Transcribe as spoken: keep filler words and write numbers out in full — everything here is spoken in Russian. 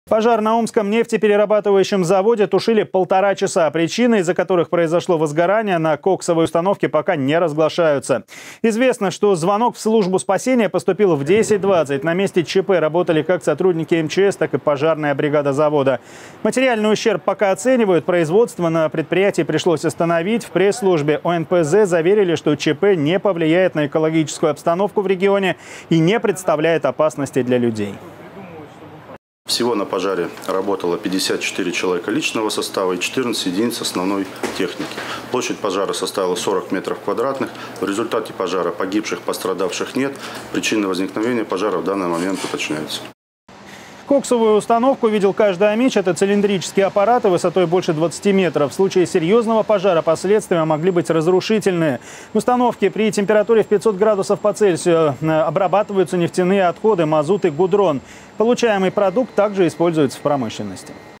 Пожар на Омском нефтеперерабатывающем заводе тушили полтора часа. Причины, из-за которых произошло возгорание на коксовой установке, пока не разглашаются. Известно, что звонок в службу спасения поступил в десять двадцать. На месте ЧП работали как сотрудники эм че эс, так и пожарная бригада завода. Материальный ущерб пока оценивают. Производство на предприятии пришлось остановить. В пресс-службе о эн пэ зэ заверили, что ЧП не повлияет на экологическую обстановку в регионе и не представляет опасности для людей. Всего на пожаре работало пятьдесят четыре человека личного состава и четырнадцать единиц основной техники. Площадь пожара составила сорок метров квадратных. В результате пожара погибших, пострадавших нет. Причины возникновения пожара в данный момент уточняются. Коксовую установку видел каждый омич. Это цилиндрические аппараты высотой больше двадцати метров. В случае серьезного пожара последствия могли быть разрушительные. В установке при температуре в пятьсот градусов по Цельсию обрабатываются нефтяные отходы, мазут и гудрон. Получаемый продукт также используется в промышленности.